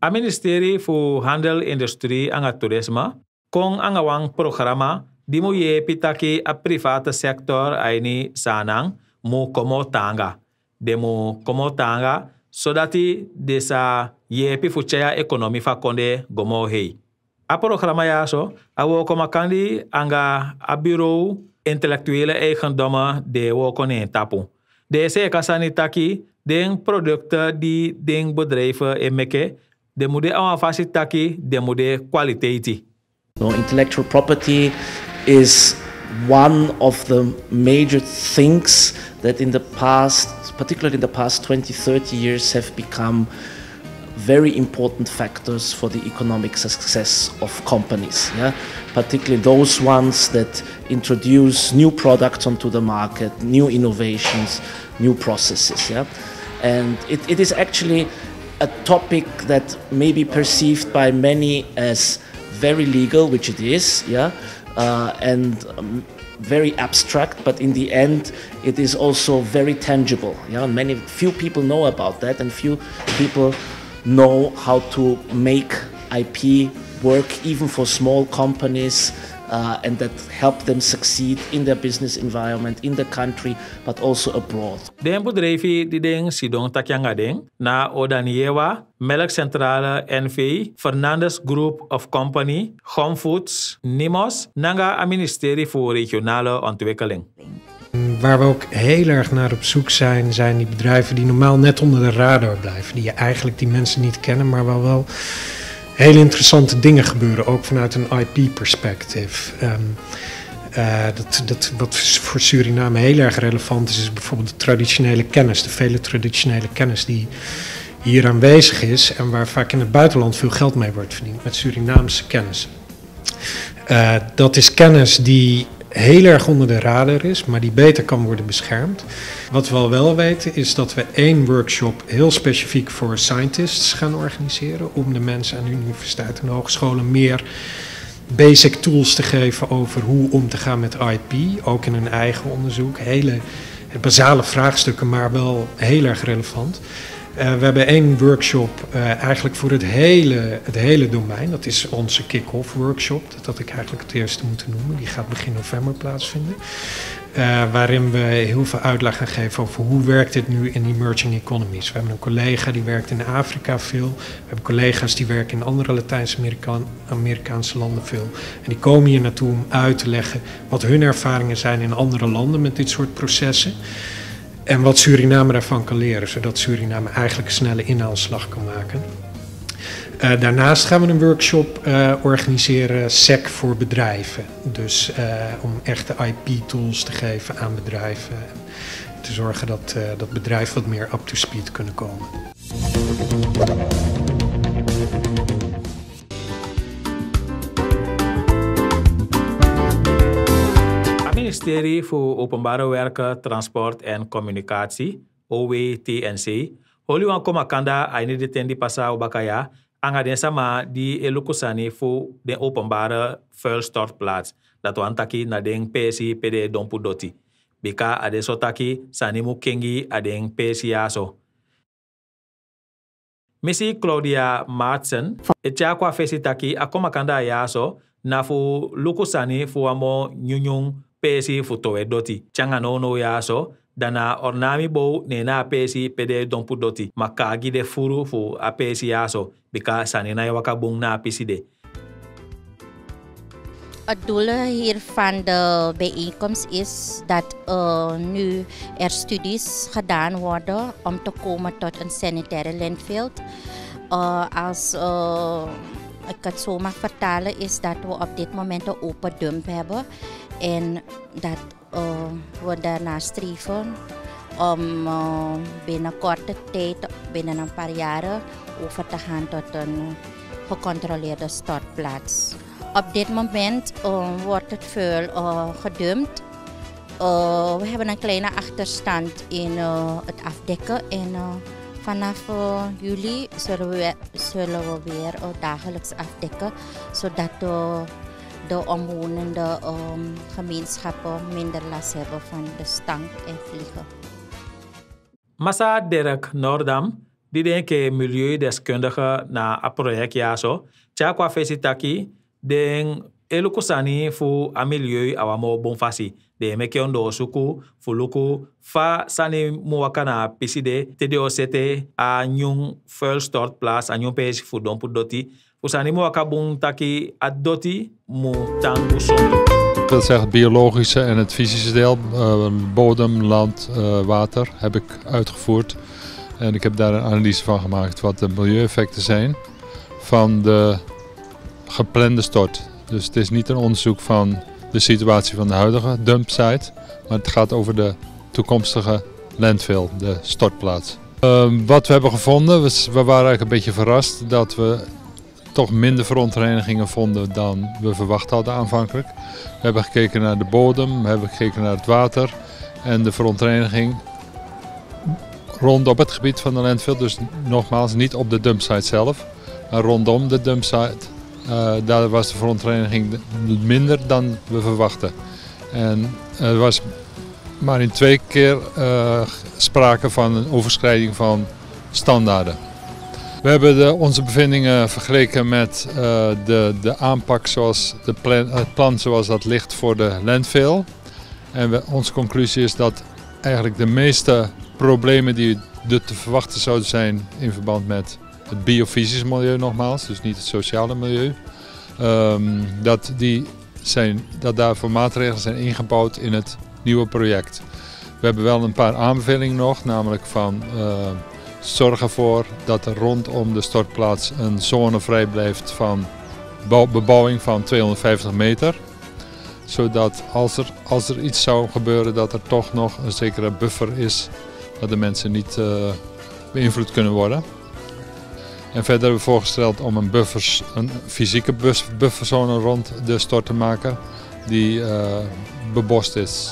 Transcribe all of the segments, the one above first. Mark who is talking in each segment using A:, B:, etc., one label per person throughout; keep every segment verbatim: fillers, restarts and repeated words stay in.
A: A Ministerie voor Handel, Industrie en Toerisme kon aan een programma die moet je pitaki a private sector aini sanang mu komo tanga. De mu komo tanga zodat die desa je pifuchaya economie fa konde gomo hei. A programma ja zo, a wo koma kandi anga a bureau intellectuele eigendommen de wo konen tapu. Deze kasani taki den producten die den bedrijven emeke de moet aanvassen taki de moet kwaliteit.
B: No, intellectual property is one of the major things that in the past, particularly in the past twenty, thirty years, have become very important factors for the economic success of companies. Yeah? Particularly those ones that introduce new products onto the market, new innovations, new processes. Yeah? And it, it is actually a topic that may be perceived by many as very legal, which it is, yeah, uh, and um, very abstract, but in the end it is also very tangible. Yeah, and many few people know about that, and few people know how to make I P work even for small companies, uh, and that help them succeed in their business environment, in the country, but also abroad.
A: Den bedrijven die den sidong takyanga den na Odaniewa, Melkcentrale N V, Fernandes Group of Company, Home Foods, Nimos, nanga a Ministerie voor Regionale Ontwikkeling.
C: Waar we ook heel erg naar op zoek zijn, zijn die bedrijven die normaal net onder de radar blijven. Die je eigenlijk die mensen niet kennen, maar waar wel hele interessante dingen gebeuren, ook vanuit een I P-perspectief. Um, uh, dat, dat, wat voor Suriname heel erg relevant is, is bijvoorbeeld de traditionele kennis, de vele traditionele kennis die hier aanwezig is en waar vaak in het buitenland veel geld mee wordt verdiend, met Surinaamse kennis. Uh, dat is kennis die heel erg onder de radar is, maar die beter kan worden beschermd. Wat we al wel weten is dat we één workshop heel specifiek voor scientists gaan organiseren, om de mensen aan de universiteit en de hogescholen meer basic tools te geven over hoe om te gaan met I P, ook in hun eigen onderzoek. Hele basale vraagstukken, maar wel heel erg relevant. Uh, we hebben één workshop uh, eigenlijk voor het hele, het hele domein. Dat is onze kick-off workshop. Dat had ik eigenlijk het eerste moeten noemen. Die gaat begin november plaatsvinden. Uh, waarin we heel veel uitleg gaan geven over hoe werkt dit nu in emerging economies. We hebben een collega die werkt in Afrika veel. We hebben collega's die werken in andere Latijns-Amerikaanse landen veel. En die komen hier naartoe om uit te leggen wat hun ervaringen zijn in andere landen met dit soort processen. En wat Suriname daarvan kan leren, zodat Suriname eigenlijk een snelle inhaalslag kan maken. Uh, daarnaast gaan we een workshop uh, organiseren, S E C voor bedrijven. Dus uh, om echte I P-tools te geven aan bedrijven. En te zorgen dat, uh, dat bedrijven wat meer up-to-speed kunnen komen.
A: Ministerie voor Openbare Werken, Transport en Communicatie, O W T N C, holiwan komakanda aini de tendi pasa obakaya, anga den sama die elukusani voor de openbare vuilstortplaats. Dat we antaki na den P S I P D Dompu Doti. Bika ade sotaki sanimu kengi aden P S I aso. Missie Claudia Maatsen, etja kwa fesitaki akomakanda yaso, na fu lukusani fu amo nyunyung P S I futowe doti. Changa no no ya so, dana ornami bo nena P S I pede dompu doti. Makagi de furu fu a P S I ya so, bika sanina ya wakabung na piside.
D: Het doel hier van de bijeenkomst is dat uh, nu er studies gedaan worden om te komen tot een sanitaire landfill. Uh, als uh, ik het zo mag vertalen, is dat we op dit moment een open dump hebben. En dat uh, we daarna streven om uh, binnen korte tijd, binnen een paar jaren, over te gaan tot een gecontroleerde stortplaats. Op dit moment uh, wordt het vuil uh, gedumpt. Uh, we hebben een kleine achterstand in uh, het afdekken. En uh, vanaf uh, juli zullen we, zullen we weer uh, dagelijks afdekken, zodat uh, de omwonende um, gemeenschappen minder last hebben van de stank en vliegen.
A: Massa Derek Noordam, die denke milieudeskundige na a project ja so. Tja kwa fesitaki den elukusani fu a milieu awamo bonfasi. De meke ondo suku fuluku fa sani muwaka na piside te de osete a nyung fuel stort place a nyung pesi fu dompu doti. Usani muwaka bun taki a doti mu tangu somi.
E: Dat wil zeggen het biologische en het fysische deel, uh, bodem, land, uh, water, heb ik uitgevoerd. En ik heb daar een analyse van gemaakt wat de milieueffecten zijn van de geplande stort. Dus het is niet een onderzoek van de situatie van de huidige dumpsite, maar het gaat over de toekomstige landfill, de stortplaats. Uh, wat we hebben gevonden, we, we waren eigenlijk een beetje verrast dat we toch minder verontreinigingen vonden dan we verwacht hadden aanvankelijk. We hebben gekeken naar de bodem, we hebben gekeken naar het water en de verontreiniging rondom het gebied van de landfill. Dus nogmaals niet op de dumpsite zelf, maar rondom de dumpsite. Uh, daar was de verontreiniging minder dan we verwachten. En er was maar in twee keer uh, sprake van een overschrijding van standaarden. We hebben de, onze bevindingen vergeleken met uh, de, de aanpak zoals de plan, het plan zoals dat ligt voor de landfill. En we, onze conclusie is dat eigenlijk de meeste problemen die er te verwachten zouden zijn in verband met het biofysische milieu nogmaals, dus niet het sociale milieu, um, dat, die zijn, dat daarvoor maatregelen zijn ingebouwd in het nieuwe project. We hebben wel een paar aanbevelingen nog, namelijk van uh, zorg ervoor dat er rondom de stortplaats een zone vrij blijft van bebouwing van tweehonderdvijftig meter. Zodat als er, als er iets zou gebeuren dat er toch nog een zekere buffer is, dat de mensen niet uh, beïnvloed kunnen worden. En verder hebben we voorgesteld om een, buffers, een fysieke bufferzone rond de stort te maken die uh, bebost is.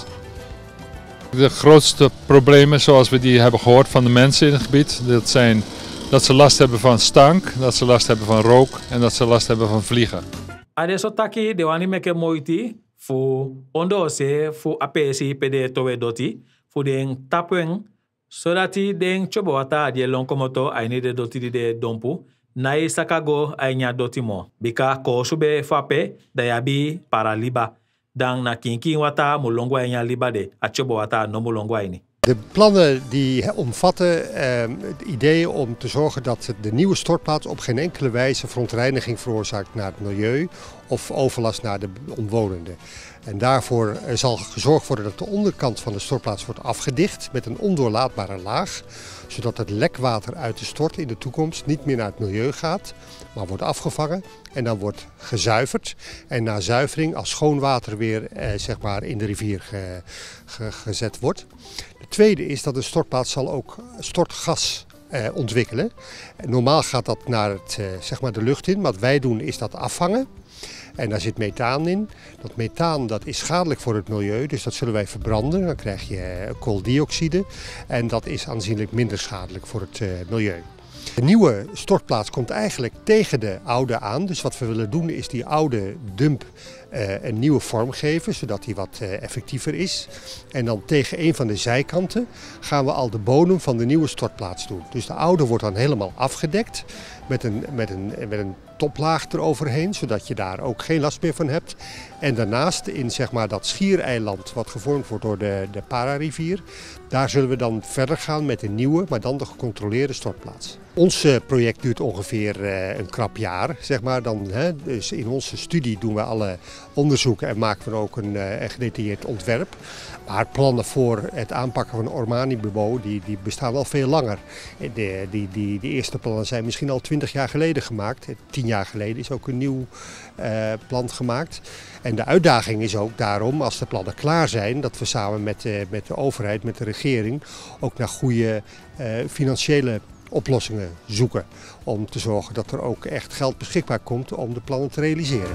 E: De grootste problemen zoals we die hebben gehoord van de mensen in het gebied, dat zijn dat ze last hebben van stank, dat ze last hebben van rook en dat ze last hebben van vliegen.
A: Adesso taki de wani meke moiti fu ondo se fu apesi pede towe doti fu den tapeng zodat die den chobota die lonkomoto aini de doti de dompu nai sakago ainya doti mo bika ko sube fape dayabi paraliba dan na kinki wata mulongo ainya liba de a chobota no mulongo aini.
F: De plannen die omvatten eh, het idee om te zorgen dat de nieuwe stortplaats op geen enkele wijze verontreiniging veroorzaakt naar het milieu of overlast naar de omwonenden. En daarvoor zal gezorgd worden dat de onderkant van de stortplaats wordt afgedicht met een ondoorlaatbare laag, zodat het lekwater uit de stort in de toekomst niet meer naar het milieu gaat, maar wordt afgevangen en dan wordt gezuiverd. En na zuivering als schoon water weer eh, zeg maar in de rivier ge, ge, gezet wordt. De tweede is dat de stortplaats zal ook stortgas eh, ontwikkelen. Normaal gaat dat naar het, eh, zeg maar de lucht in, wat wij doen is dat afvangen. En daar zit methaan in. Dat methaan dat is schadelijk voor het milieu, dus dat zullen wij verbranden. Dan krijg je kooldioxide en dat is aanzienlijk minder schadelijk voor het uh, milieu. De nieuwe stortplaats komt eigenlijk tegen de oude aan. Dus wat we willen doen is die oude dump uh, een nieuwe vorm geven, zodat die wat uh, effectiever is. En dan tegen een van de zijkanten gaan we al de bodem van de nieuwe stortplaats doen. Dus de oude wordt dan helemaal afgedekt met een, met een, met een toplaag eroverheen, zodat je daar ook geen last meer van hebt. En daarnaast in zeg maar, dat schiereiland wat gevormd wordt door de, de Para-rivier, daar zullen we dan verder gaan met een nieuwe, maar dan de gecontroleerde stortplaats. Ons uh, project duurt ongeveer uh, een krap jaar, zeg maar. Dan, hè, dus in onze studie doen we alle onderzoeken en maken we ook een, uh, een gedetailleerd ontwerp. Maar plannen voor het aanpakken van Ormani-bebouw, die, die bestaan al veel langer. De, die, die, die eerste plannen zijn misschien al twintig jaar geleden gemaakt. Tien jaar geleden is ook een nieuw uh, plan gemaakt. En de uitdaging is ook daarom, als de plannen klaar zijn, dat we samen met, uh, met de overheid, met de regering, ook naar goede uh, financiële oplossingen zoeken. Om te zorgen dat er ook echt geld beschikbaar komt om de plannen te realiseren.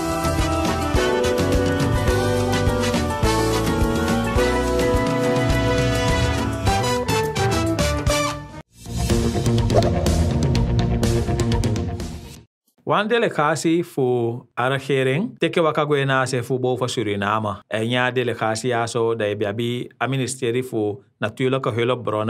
A: Wan delegatie voor de regering teke wakagoe na se voor boven Suriname. En ja delegatie aso da je bij het ministerie voor natuurlijke hulpbronnen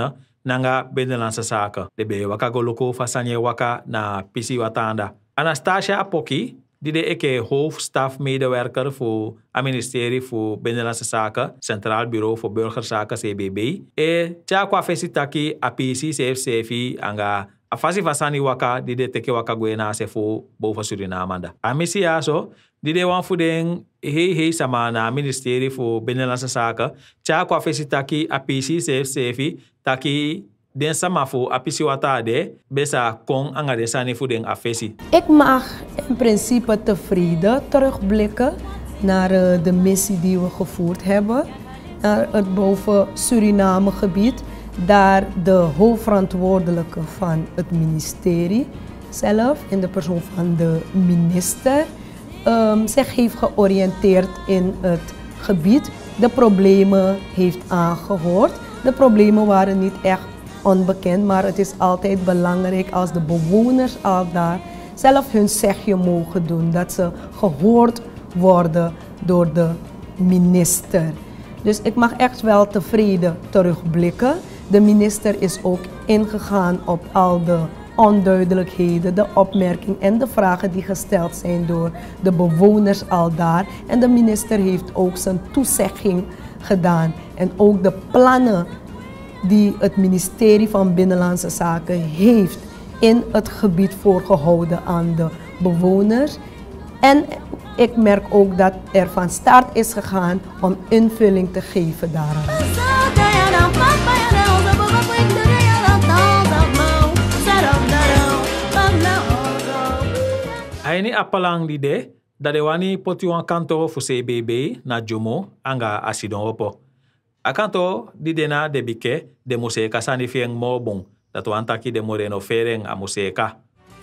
A: nanga Binnenlandse Zaken. De be waka goluko fasanye waka na Pisi Watanda. Anastasia Apoki, die de eke hoofdstafmedewerker voor het ministerie voor Binnenlandse Zaken, Centraal Bureau voor Burgerzaken C B B. E tja kwa fesitaki a Pisi C F C V anga afasi fasani waka die de teke waka gwena se voor boven Suriname da. Amisi aso, die de wan voeding hei hei sama na ministerie voor Binnenlandse Zaken, tja kwa fesitaki a Pisi C F C V taki den sama fu apisi watade besa kon anga de sani fu den afesi.
G: Ik mag in principe tevreden terugblikken naar uh, de missie die we gevoerd hebben. Naar het boven Suriname gebied. Daar de hoofdverantwoordelijke van het ministerie zelf, in de persoon van de minister, um, zich heeft georiënteerd in het gebied. De problemen heeft aangehoord. De problemen waren niet echt onbekend, maar het is altijd belangrijk als de bewoners al daar zelf hun zegje mogen doen, dat ze gehoord worden door de minister. Dus ik mag echt wel tevreden terugblikken. De minister is ook ingegaan op al de onduidelijkheden, de opmerkingen en de vragen die gesteld zijn door de bewoners al daar. En de minister heeft ook zijn toezegging gedaan en ook de plannen die het ministerie van Binnenlandse Zaken heeft in het gebied voorgehouden aan de bewoners. En ik merk ook dat er van start is gegaan om invulling te geven daaraan.
A: Aini apalang lide dat de wani potiwan kanto fu C B B na Jomo anga asidon opo. Akanto di dena de bike de museka sani fieng mo bon dat wantaki de moreno fereng a museka.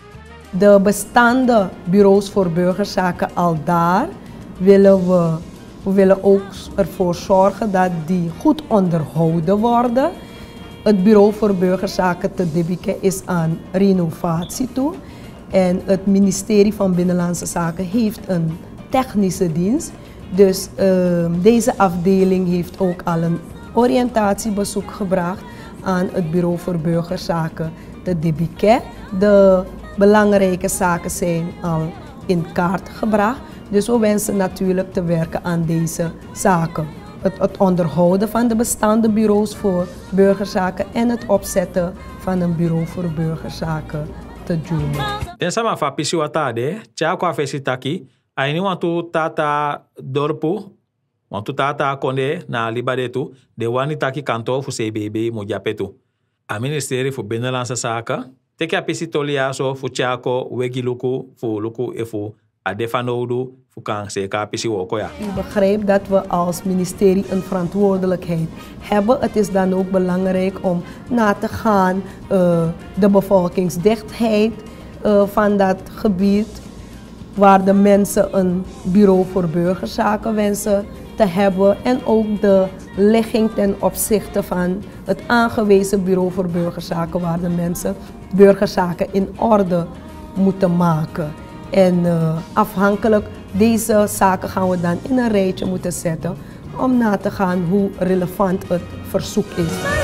G: De bestaande bureaus voor burgerzaken al daar willen we, we willen ook ervoor zorgen dat die goed onderhouden worden. Het bureau voor burgerzaken te Debike is aan renovatie toe. En het ministerie van Binnenlandse Zaken heeft een technische dienst. Dus uh, deze afdeling heeft ook al een oriëntatiebezoek gebracht aan het bureau voor burgerzaken te Debike. De belangrijke zaken zijn al in kaart gebracht. Dus we wensen natuurlijk te werken aan deze zaken. Het, het onderhouden van de bestaande bureaus voor burgerzaken en het opzetten van een bureau voor burgerzaken te doen.
A: Den sama fa pisi watade, tja kwa fesitaki, aini wantu tata dorpu, wantu tata konde na libadetu, de wani taki kanto fu C B B mojapetu. A ministerie voor Binnenlandse Zaken, teki a pisi toliaso fu tjako wegi luku fu luku efu a defanodu fu kan seka pisi wokoya.
G: Ik begrijp dat we als ministerie een verantwoordelijkheid hebben. Het is dan ook belangrijk om na te gaan uh, de bevolkingsdichtheid uh, van dat gebied, waar de mensen een bureau voor burgerzaken wensen te hebben en ook de ligging ten opzichte van het aangewezen bureau voor burgerzaken, waar de mensen burgerzaken in orde moeten maken. En uh, afhankelijk deze zaken gaan we dan in een rijtje moeten zetten om na te gaan hoe relevant het verzoek is.